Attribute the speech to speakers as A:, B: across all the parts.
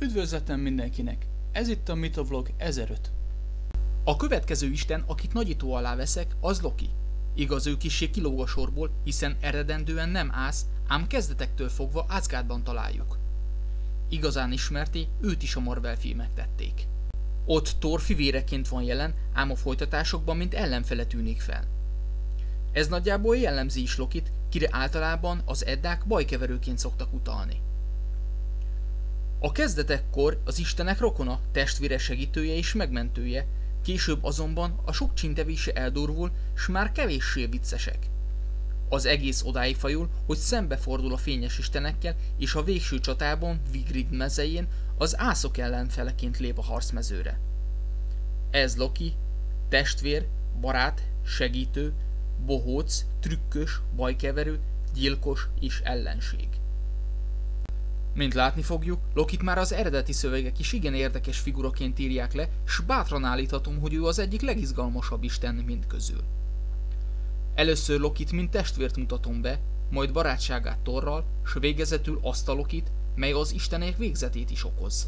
A: Üdvözletem mindenkinek! Ez itt a Mythovlog 1005. A következő isten, akit nagyító alá veszek, az Loki. Igaz, ő kissé kilóg a sorból, hiszen eredendően nem ász, ám kezdetektől fogva Asgardban találjuk. Igazán ismerté, őt is a Marvel filmek tették. Ott Thor fivéreként van jelen, ám a folytatásokban mint ellenfele tűnik fel. Ez nagyjából jellemzi is Lokit, kire általában az Eddák bajkeverőként szoktak utalni. A kezdetekkor az istenek rokona, testvére segítője és megmentője, később azonban a sok csintevése eldurvul, s már kevéssé viccesek. Az egész odáig fajul, hogy szembefordul a fényes istenekkel, és a végső csatában, Vigrid mezején az ászok ellenfeleként lép a harcmezőre. Ez Loki, testvér, barát, segítő, bohóc, trükkös, bajkeverő, gyilkos és ellenség. Mint látni fogjuk, Lokit már az eredeti szövegek is igen érdekes figuraként írják le, s bátran állíthatom, hogy ő az egyik legizgalmasabb isten mindközül. Először Lokit mint testvért mutatom be, majd barátságát Thorral, s végezetül azt a Lokit, mely az istenek végzetét is okozza.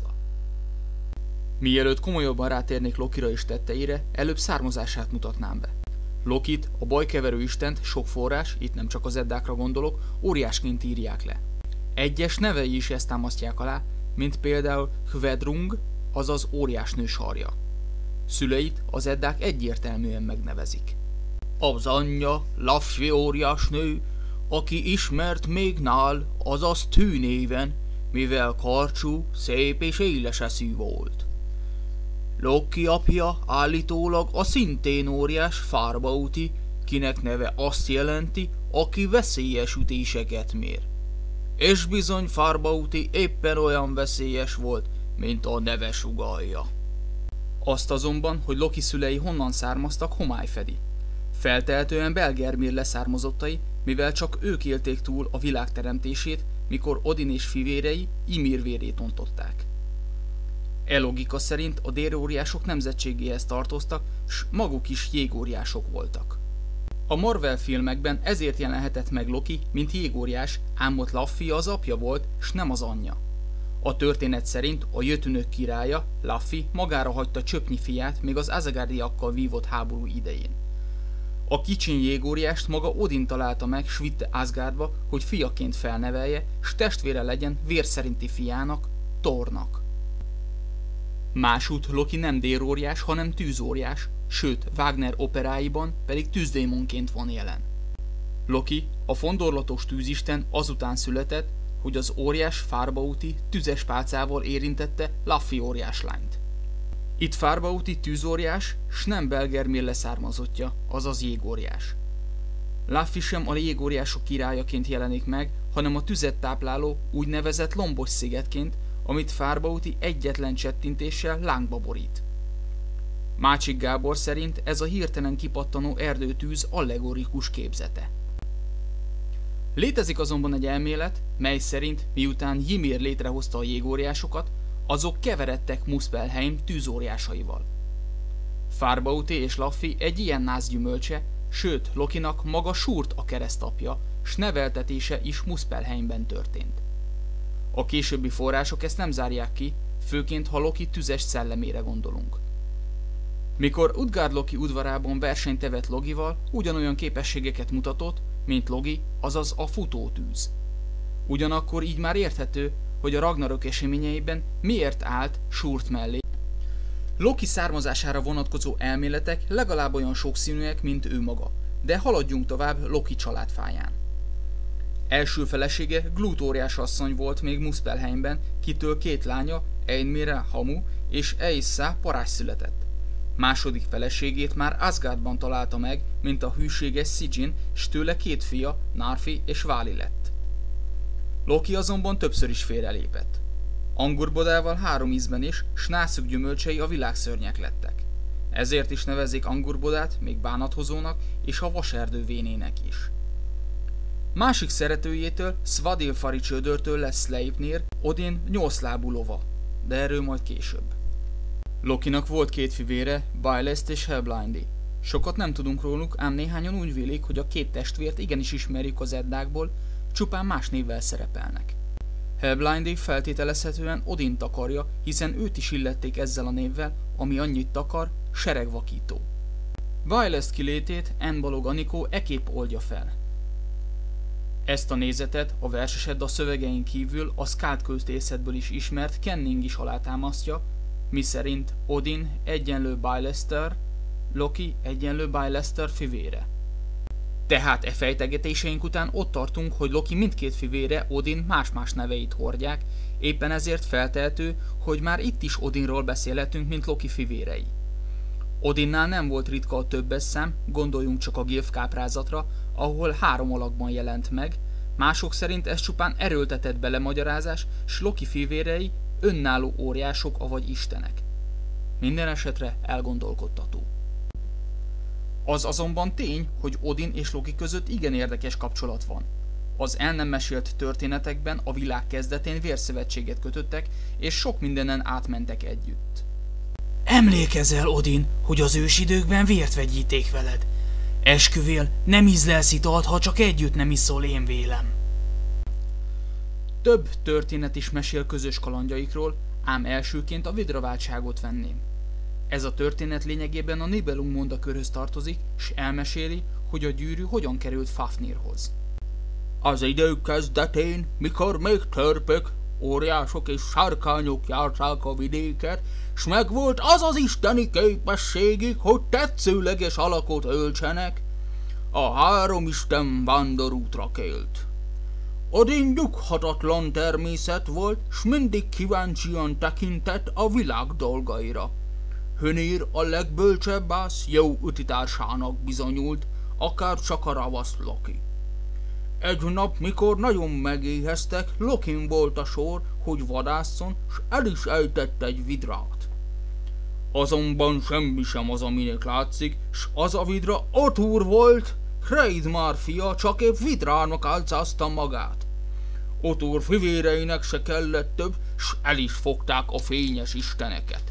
A: Mielőtt komolyabban rátérnék Lokira és tetteire, előbb származását mutatnám be. Lokit, a bajkeverő istent sok forrás, itt nem csak az Eddákra gondolok, óriásként írják le. Egyes nevei is ezt támasztják alá, mint például Hverdrung, azaz óriásnő sarja. Szüleit az Eddák egyértelműen megnevezik. Az anyja, Laffy óriásnő, aki ismert még nál, azaz Tű néven, mivel karcsú, szép és éles eszű volt. Loki apja állítólag a szintén óriás Farbauti, kinek neve azt jelenti, aki veszélyes ütéseket mér. És bizony Farbauti éppen olyan veszélyes volt, mint a neve sugallja. Azt azonban, hogy Loki szülei honnan származtak, homály fedi. Feltehetően Belgermir leszármazottai, mivel csak ők élték túl a világ teremtését, mikor Odin és fivérei Ymir vérét ontották. E logika szerint a déróriások nemzetségéhez tartoztak, s maguk is jégóriások voltak. A Marvel filmekben ezért jelenhetett meg Loki, mint jégóriás, ám ott Laffy az apja volt, s nem az anyja. A történet szerint a jötunök királya, Laffy magára hagyta csöpnyi fiát még az Asgardiakkal vívott háború idején. A kicsiny jégóriást maga Odin találta meg, s vitte Asgardba, hogy fiaként felnevelje, s testvére legyen vérszerinti fiának, Thornak. Másút Loki nem déróriás, hanem tűzóriás, sőt Wagner operáiban pedig tűzdémonként van jelen. Loki, a fondorlatos tűzisten azután született, hogy az óriás Farbauti tüzes pálcával érintette Laffy óriáslányt. Itt Farbauti tűzóriás, s nem Belgermir leszármazottja, azaz jégóriás. Laffy sem a jégóriások királyaként jelenik meg, hanem a tüzet tápláló úgynevezett lombos szigetként, amit Farbauti egyetlen csettintéssel lángba borít. Mácsik Gábor szerint ez a hirtelen kipattanó erdőtűz allegorikus képzete. Létezik azonban egy elmélet, mely szerint miután Ymir létrehozta a jégóriásokat, azok keveredtek Muspelheim tűzóriásaival. Farbauti és Laffy egy ilyen nász gyümölcse, sőt Lokinak maga Shurt a keresztapja, s neveltetése is Muspelheimben történt. A későbbi források ezt nem zárják ki, főként ha Loki tüzes szellemére gondolunk. Mikor Utgard Loki udvarában versenyt tevett Logival, ugyanolyan képességeket mutatott, mint Logi, azaz a futótűz. Ugyanakkor így már érthető, hogy a Ragnarök eseményeiben miért állt Shurt mellé. Loki származására vonatkozó elméletek legalább olyan sokszínűek, mint ő maga, de haladjunk tovább Loki családfáján. Első felesége Glut óriás asszony volt még Muspelheimben, kitől két lánya, Einmire Hamu és Eissa parázs született. Második feleségét már Asgardban találta meg, mint a hűséges Sigyn, s tőle két fia, Narfi és Vali lett. Loki azonban többször is félrelépett. Angurbodával 3 ízben is, s nászuk gyümölcsei a világszörnyek lettek. Ezért is nevezik Angurbodát még bánathozónak és a vaserdő vénének is. Másik szeretőjétől, Svadilfari csődörtől lesz Sleipnir, Odin 8 lábú lova, de erről majd később. Lokinak volt két fivére, Byleth és Helblindi. Sokat nem tudunk róluk, ám néhányan úgy vélik, hogy a két testvért igenis ismerjük az Eddákból, csupán más névvel szerepelnek. Helblindi feltételezhetően Odint takarja, hiszen őt is illették ezzel a névvel, ami annyit takar, seregvakító. Waelest kilétét N-balog Anikó ekképp oldja fel. Ezt a nézetet a versesed a szövegein kívül a skáld költészetből is ismert Kenning is alátámasztja, miszerint Odin egyenlő Baelester, Loki egyenlő Baelester fivére. Tehát fejtegetéseink után ott tartunk, hogy Loki mindkét fivére Odin más-más neveit hordják, éppen ezért feltehető, hogy már itt is Odinról beszélhetünk, mint Loki fivérei. Odinnál nem volt ritka a többes szám, gondoljunk csak a Gylf káprázatra, ahol 3 alakban jelent meg, mások szerint ez csupán erőltetett belemagyarázás, s Loki fivérei önálló óriások avagy istenek. Minden esetre elgondolkodtató. Az azonban tény, hogy Odin és Loki között igen érdekes kapcsolat van. Az el nem mesélt történetekben a világ kezdetén vérszövetséget kötöttek, és sok mindenen átmentek együtt.
B: Emlékezel, Odin, hogy az ősidőkben vért vegyíték veled. Esküvél, nem ízlelsz italt, ha csak együtt nem iszol, én vélem.
A: Több történet is mesél közös kalandjaikról, ám elsőként a vidraváltságot venném. Ez a történet lényegében a Nibelung mondakörhöz tartozik, s elmeséli, hogy a gyűrű hogyan került Fafnirhoz.
C: Az idők kezdetén, mikor még törpök, óriások és sárkányok járták a vidéket, s megvolt az az isteni képességük, hogy tetszőleges alakot öltsenek, a 3 isten vándorútra kélt. Odin nyughatatlan természet volt, s mindig kíváncsian tekintett a világ dolgaira. Hönir a legbölcsebb ász jó ütitársának bizonyult, akár csak a ravasz Loki. Egy nap, mikor nagyon megéheztek, Lokin volt a sor, hogy vadásszon, s el is ejtett egy vidrát. Azonban semmi sem az, aminek látszik, s az a vidra Otur volt, Hreidmar fia, csak épp vidrának álcázta magát. Otur fivéreinek se kellett több, s el is fogták a fényes isteneket.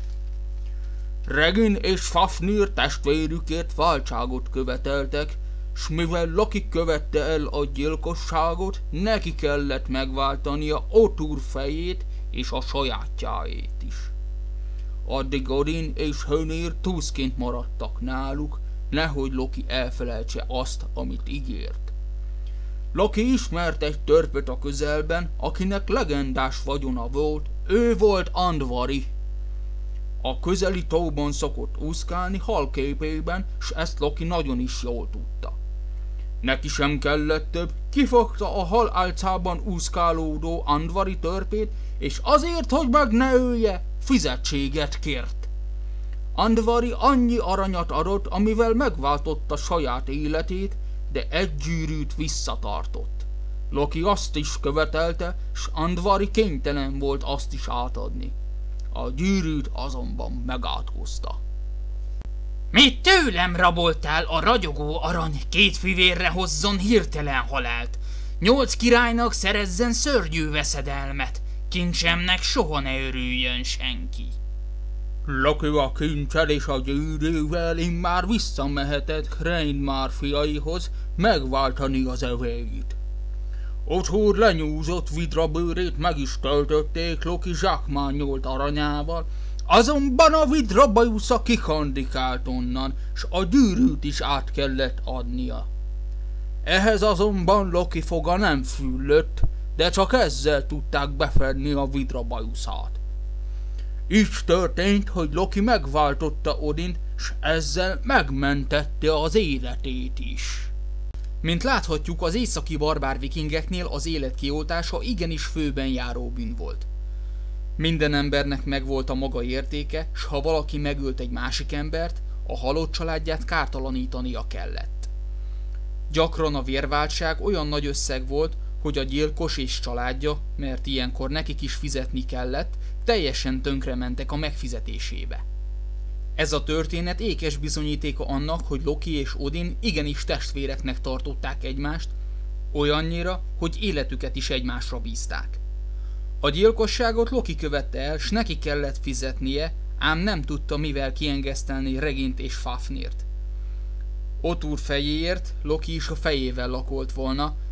C: Regin és Fafnir testvérükért váltságot követeltek, s mivel Loki követte el a gyilkosságot, neki kellett megváltania Otur fejét és a sajátjáét is. Addig Odin és Hönir túszként maradtak náluk, nehogy Loki elfelejtse azt, amit ígért. Loki ismert egy törpöt a közelben, akinek legendás vagyona volt, ő volt Andvari. A közeli tóban szokott úszkálni halképében, s ezt Loki nagyon is jól tudta. Neki sem kellett több, kifogta a hal álcában úszkálódó Andvari törpét, és azért, hogy meg ne ölje, fizetséget kért. Andvari annyi aranyat adott, amivel megváltotta saját életét, de egy gyűrűt visszatartott. Loki azt is követelte, s Andvari kénytelen volt azt is átadni. A gyűrűt azonban megátkozta.
B: Mit tőlem raboltál, a ragyogó arany 2 fivérre hozzon hirtelen halált, 8 királynak szerezzen szörnyű veszedelmet, kincsemnek soha ne örüljön senki.
C: Loki a kincsel és a gyűrűvel immár visszamehetett Hreidmar fiaihoz megváltani az evéit. Otur lenyúzott vidrabőrét meg is töltötték Loki zsákmányolt aranyával, azonban a vidrabajusza kikandikált onnan, s a gyűrűt is át kellett adnia. Ehhez azonban Loki foga nem füllött, de csak ezzel tudták befedni a vidrabajuszát. Így történt, hogy Loki megváltotta Odint, s ezzel megmentette az életét is.
A: Mint láthatjuk, az északi barbár vikingeknél az élet kioltása igenis főben járó bűn volt. Minden embernek megvolt a maga értéke, s ha valaki megölt egy másik embert, a halott családját kártalanítania kellett. Gyakran a vérváltság olyan nagy összeg volt, hogy a gyilkos és családja, mert ilyenkor nekik is fizetni kellett, teljesen tönkrementek a megfizetésébe. Ez a történet ékes bizonyítéka annak, hogy Loki és Odin igenis testvéreknek tartották egymást, olyannyira, hogy életüket is egymásra bízták. A gyilkosságot Loki követte el, s neki kellett fizetnie, ám nem tudta mivel kiengesztelni Regint és Fafnirt. Otur fejéért Loki is a fejével lakolt volna,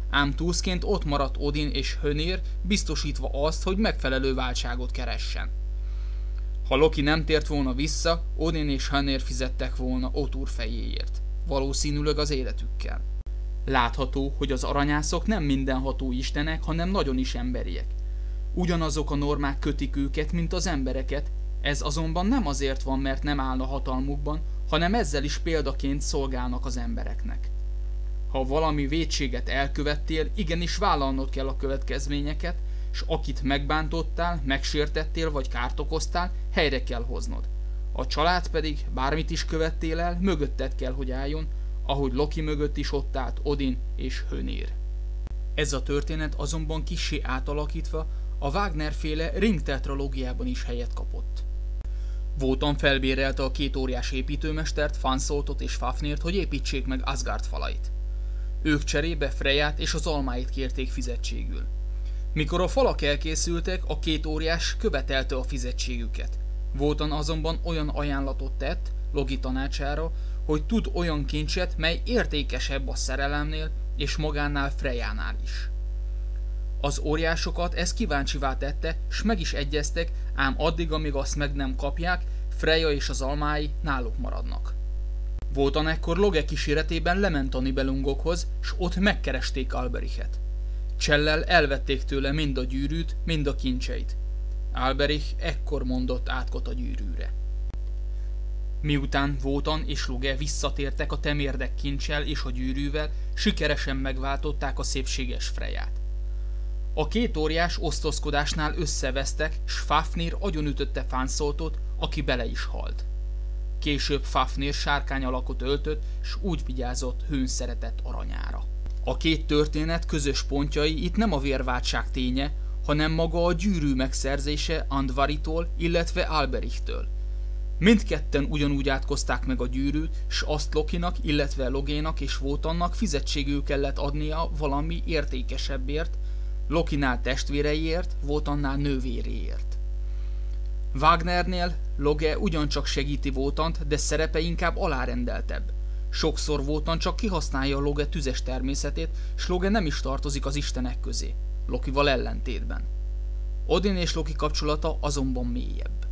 A: ám túszként ott maradt Odin és Hönir, biztosítva azt, hogy megfelelő váltságot keressen. Ha Loki nem tért volna vissza, Odin és Hönir fizettek volna Otur fejéért, valószínűleg az életükkel. Látható, hogy az aranyászok nem mindenható istenek, hanem nagyon is emberiek. Ugyanazok a normák kötik őket, mint az embereket, ez azonban nem azért van, mert nem állna hatalmukban, hanem ezzel is példaként szolgálnak az embereknek. Ha valami vétséget elkövettél, igenis vállalnod kell a következményeket, s akit megbántottál, megsértettél vagy kárt okoztál, helyre kell hoznod. A család pedig, bármit is követtél el, mögötted kell, hogy álljon, ahogy Loki mögött is ott állt Odin és Hönir. Ez a történet azonban kissé átalakítva a Wagner-féle Ring tetralógiában is helyet kapott. Wotan felbérelte a két óriás építőmestert, Fansoltot és Fafnirt, hogy építsék meg Asgard falait. Ők cserébe Freyját és az almáit kérték fizetségül. Mikor a falak elkészültek, a két óriás követelte a fizetségüket. Wotan azonban olyan ajánlatot tett Loki tanácsára, hogy tud olyan kincset, mely értékesebb a szerelemnél és magánál Freyjánál is. Az óriásokat ez kíváncsivá tette, s meg is egyeztek, ám addig, amíg azt meg nem kapják, Freyja és az almái náluk maradnak. Wotan ekkor Loge kíséretében lement a Nibelungokhoz, s ott megkeresték Alberichet. Csellel elvették tőle mind a gyűrűt, mind a kincseit. Alberich ekkor mondott átkot a gyűrűre. Miután Wotan és Loge visszatértek a temérdek kincsel és a gyűrűvel, sikeresen megváltották a szépséges Freyját. A két óriás osztozkodásnál összevesztek, s Fafnir agyonütötte Fansoltot, aki bele is halt. Később Fafnir sárkány alakot öltött, s úgy vigyázott hőn szeretett aranyára. A két történet közös pontjai itt nem a vérváltság ténye, hanem maga a gyűrű megszerzése Andvaritól, illetve Alberichtől. Mindketten ugyanúgy átkozták meg a gyűrűt, s azt Lokinak, illetve Logénak és Wotannak fizetségül kellett adnia valami értékesebbért, Lokinál testvéreiért, Wotannál nővéréért. Wagnernél Loge ugyancsak segíti Wotant, de szerepe inkább alárendeltebb. Sokszor Wotan csak kihasználja a Loge tüzes természetét, s Loge nem is tartozik az istenek közé, Lokival ellentétben. Odin és Loki kapcsolata azonban mélyebb.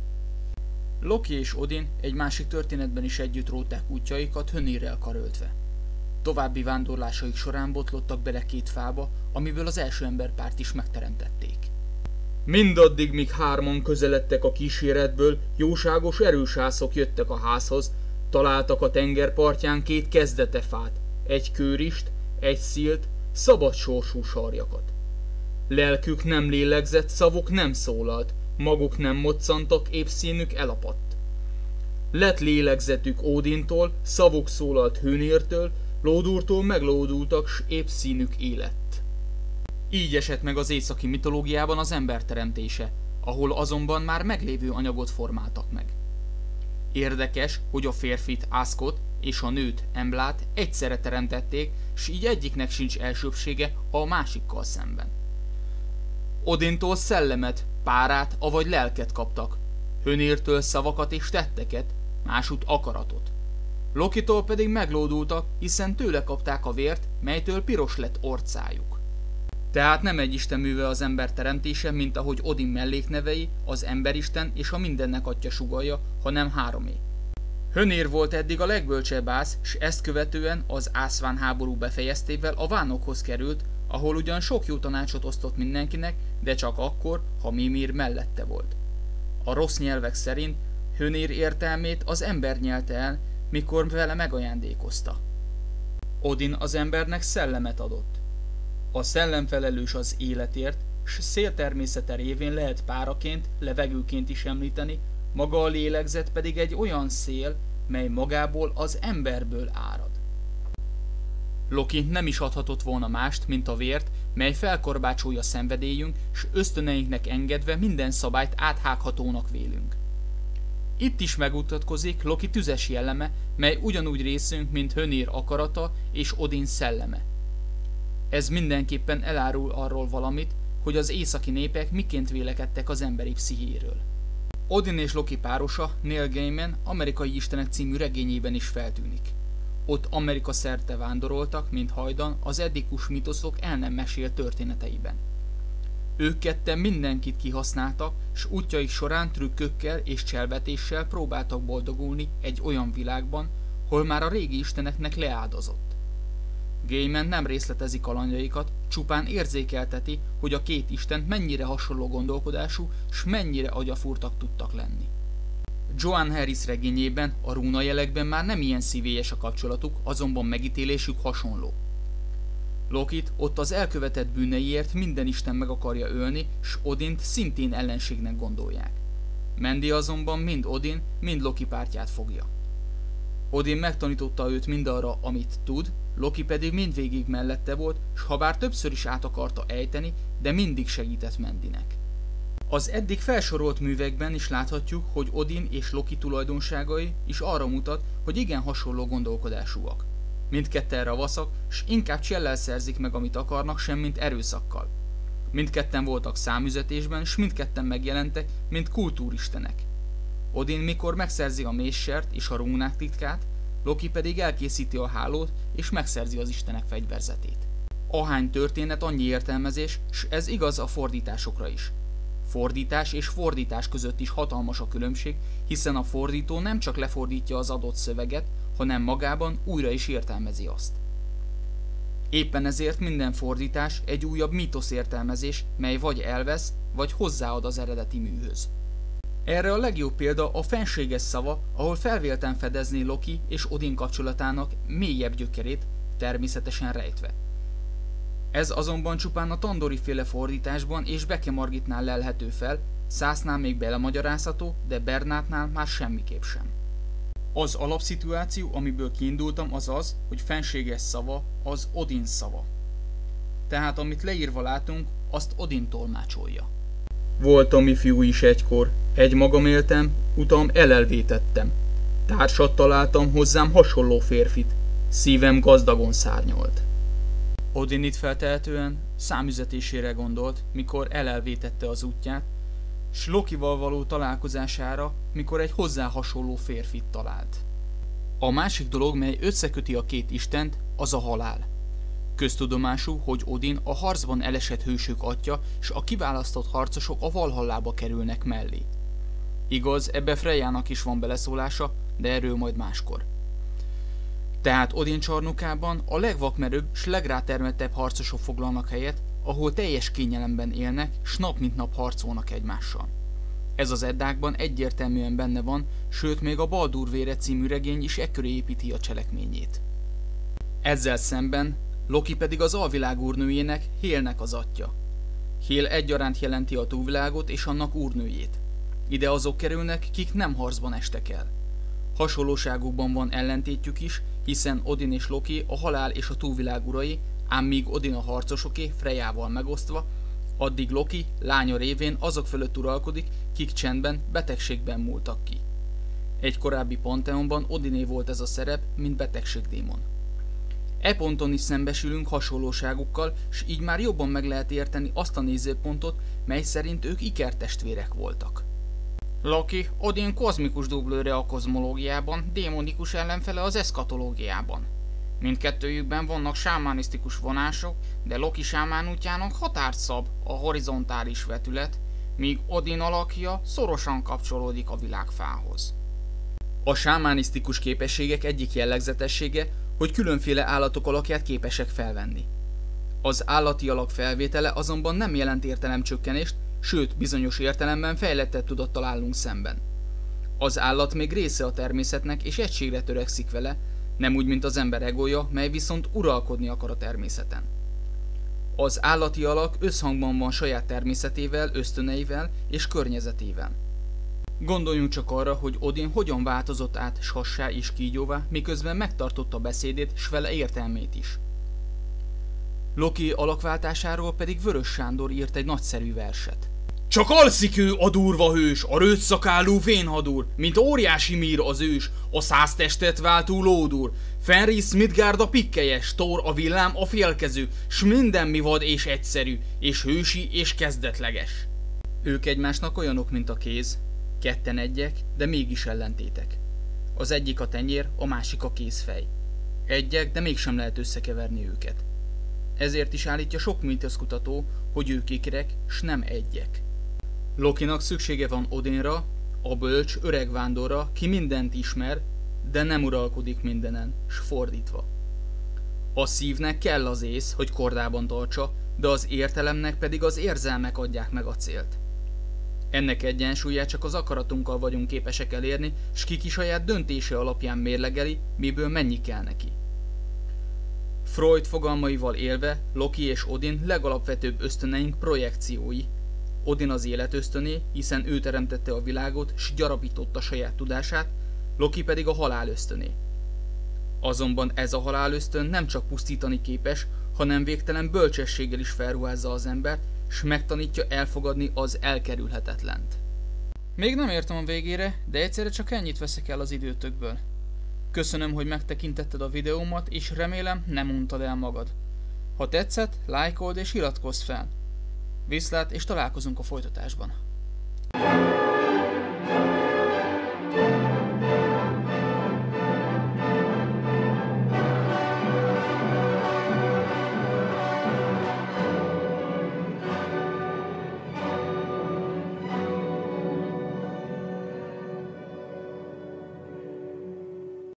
A: Loki és Odin egy másik történetben is együtt rótták útjaikat Hönirrel karöltve. További vándorlásaik során botlottak bele két fába, amiből az első emberpárt is megteremtették.
C: Mindaddig, míg hárman közeledtek a kíséretből, jóságos erősászok jöttek a házhoz, találtak a tengerpartján két kezdetefát, egy kőrist, egy szilt, szabad sorsú sarjakat. Lelkük nem lélegzett, szavuk nem szólalt, maguk nem moccantak, épp színük elapadt. Lett lélegzetük Ódintól, szavuk szólalt Hönirtől, Lódurtól meglódultak, s épp színük élett. Így esett meg az északi mitológiában az ember teremtése, ahol azonban már meglévő anyagot formáltak meg. Érdekes, hogy a férfit, Ászkot, és a nőt, Emblát egyszerre teremtették, s így egyiknek sincs elsőbbsége a másikkal szemben. Odintól szellemet, párát, avagy lelket kaptak, Hönirtől szavakat és tetteket, másút akaratot. Lokitól pedig meglódultak, hiszen tőle kapták a vért, melytől piros lett orcájuk. Tehát nem egy isten műve az ember teremtése, mint ahogy Odin melléknevei, az emberisten és a mindennek atya sugallja, hanem háromé. Hönir volt eddig a legbölcsebb ász, s ezt követően az Ászván háború befejeztével a Vánokhoz került, ahol ugyan sok jó tanácsot osztott mindenkinek, de csak akkor, ha Mimir mellette volt. A rossz nyelvek szerint Hönir értelmét az ember nyelte el, mikor vele megajándékozta. Odin az embernek szellemet adott. A szellem felelős az életért, s széltermészete révén lehet páraként, levegőként is említeni, maga a lélegzet pedig egy olyan szél, mely magából az emberből árad. Loki nem is adhatott volna mást, mint a vért, mely felkorbácsolja szenvedélyünk, s ösztöneinknek engedve minden szabályt áthághatónak vélünk. Itt is megmutatkozik Loki tüzes jelleme, mely ugyanúgy részünk, mint Hönir akarata és Odin szelleme. Ez mindenképpen elárul arról valamit, hogy az északi népek miként vélekedtek az emberi pszichéről. Odin és Loki párosa Neil Gaiman Amerikai Istenek című regényében is feltűnik.
A: Ott Amerika szerte vándoroltak, mint hajdan, az eddikus mitoszok el nem mesélt történeteiben. Ők ketten mindenkit kihasználtak, s útjaik során trükkökkel és cselvetéssel próbáltak boldogulni egy olyan világban, hol már a régi isteneknek leáldozott. Gaiman nem részletezi kalandjaikat, csupán érzékelteti, hogy a két isten mennyire hasonló gondolkodású, s mennyire agyafúrtak tudtak lenni. Joanne Harris regényében, a rúnajelekben már nem ilyen szívélyes a kapcsolatuk, azonban megítélésük hasonló. Lokit ott az elkövetett bűneiért minden isten meg akarja ölni, s Odint szintén ellenségnek gondolják. Mandy azonban mind Odin, mind Loki pártját fogja. Odin megtanította őt mindarra, amit tud, Loki pedig mindvégig mellette volt, s habár többször is át akarta ejteni, de mindig segített Mandynek. Az eddig felsorolt művekben is láthatjuk, hogy Odin és Loki tulajdonságai is arra mutat, hogy igen hasonló gondolkodásúak. Mindketten ravaszak, s inkább csellel szerzik meg, amit akarnak, semmint erőszakkal. Mindketten voltak számüzetésben, s mindketten megjelentek, mint kultúristenek. Odin mikor megszerzi a méssert és a rúnák titkát, Loki pedig elkészíti a hálót, és megszerzi az istenek fegyverzetét. Ahány történet, annyi értelmezés, s ez igaz a fordításokra is. Fordítás és fordítás között is hatalmas a különbség, hiszen a fordító nem csak lefordítja az adott szöveget, hanem magában újra is értelmezi azt. Éppen ezért minden fordítás egy újabb mítosz értelmezés, mely vagy elvesz, vagy hozzáad az eredeti műhöz. Erre a legjobb példa a fenséges szava, ahol felvélten fedezné Loki és Odin kapcsolatának mélyebb gyökerét, természetesen rejtve. Ez azonban csupán a Tandori-féle fordításban és Beke Margitnál lelhető fel, Szászhnál még belemagyarázható, de Bernátnál már semmiképp sem. Az alapszituáció, amiből kiindultam, az az, hogy fenséges szava az Odin szava. Tehát amit leírva látunk, azt Odin tolmácsolja. Voltam ifjú is egykor, egymagam éltem, utam elelvétettem. Társat találtam hozzám hasonló férfit, szívem gazdagon szárnyolt. Odin itt feltehetően számüzetésére gondolt, mikor elelvétette az útját, s Lokival való találkozására, mikor egy hozzá hasonló férfit talált. A másik dolog, mely összeköti a két istent, az a halál. Köztudomású, hogy Odin a harcban elesett hősök atya, s a kiválasztott harcosok a Valhallába kerülnek mellé. Igaz, ebbe Freyjának is van beleszólása, de erről majd máskor. Tehát Odin csarnokában a legvakmerőbb s legrátermettebb harcosok foglalnak helyet, ahol teljes kényelemben élnek, s nap mint nap harcolnak egymással. Ez az Eddákban egyértelműen benne van, sőt még a Baldur vére című regény is ekköré építi a cselekményét. Ezzel szemben Loki pedig az alvilág úrnőjének, Hélnek az atya. Hél egyaránt jelenti a túlvilágot és annak úrnőjét. Ide azok kerülnek, kik nem harcban estek el. Hasonlóságukban van ellentétjük is, hiszen Odin és Loki a halál és a túlvilág urai, ám míg Odin a harcosoké, Freyjával megosztva, addig Loki lánya révén azok fölött uralkodik, kik csendben, betegségben múltak ki. Egy korábbi panteonban Odiné volt ez a szerep, mint betegségdémon. E ponton is szembesülünk hasonlóságukkal, s így már jobban meg lehet érteni azt a nézőpontot, mely szerint ők ikertestvérek voltak.
B: Loki Odin kozmikus dublőre a kozmológiában, démonikus ellenfele az eszkatológiában. Mindkettőjükben vannak sámánisztikus vonások, de Loki sámán útjának határt szab a horizontális vetület, míg Odin alakja szorosan kapcsolódik a világfához.
A: A sámánisztikus képességek egyik jellegzetessége, hogy különféle állatok alakját képesek felvenni. Az állati alak felvétele azonban nem jelent értelemcsökkenést, sőt bizonyos értelemben fejlettebb tudattal állunk szemben. Az állat még része a természetnek és egységre törekszik vele, nem úgy, mint az ember egója, mely viszont uralkodni akar a természeten. Az állati alak összhangban van saját természetével, ösztöneivel és környezetével. Gondoljunk csak arra, hogy Odin hogyan változott át sassá és kígyóvá, miközben megtartotta beszédét s vele értelmét is. Loki alakváltásáról pedig Vörös Sándor írt egy nagyszerű verset.
C: Csak alszik ő a durva hős, a rötszakálú vénhadúr, mint óriási mír az ős, a 100 testet váltó lódur. Fenris Midgard a pikkelyes, Thor a villám a félkező, s minden mi vad és egyszerű, és hősi és kezdetleges.
A: Ők egymásnak olyanok, mint a kéz, ketten egyek, de mégis ellentétek. Az egyik a tenyér, a másik a kézfej. Egyek, de mégsem lehet összekeverni őket. Ezért is állítja sok mítoszkutató, hogy ők ikrek, s nem egyek. Lokinak szüksége van Odinra, a bölcs öreg vándorra, ki mindent ismer, de nem uralkodik mindenen, s fordítva. A szívnek kell az ész, hogy kordában tartsa, de az értelemnek pedig az érzelmek adják meg a célt. Ennek egyensúlyát csak az akaratunkkal vagyunk képesek elérni, s ki saját döntése alapján mérlegeli, miből mennyi kell neki. Freud fogalmaival élve, Loki és Odin legalapvetőbb ösztöneink projekciói. Odin az élet ösztöné, hiszen ő teremtette a világot, s gyarapította saját tudását, Loki pedig a halál ösztöné. Azonban ez a halál ösztön nem csak pusztítani képes, hanem végtelen bölcsességgel is felruházza az embert, s megtanítja elfogadni az elkerülhetetlent. Még nem értem a végére, de egyszerre csak ennyit veszek el az időtökből. Köszönöm, hogy megtekintetted a videómat, és remélem nem untad el magad. Ha tetszett, lájkold és iratkozz fel. Viszlát, és találkozunk a folytatásban.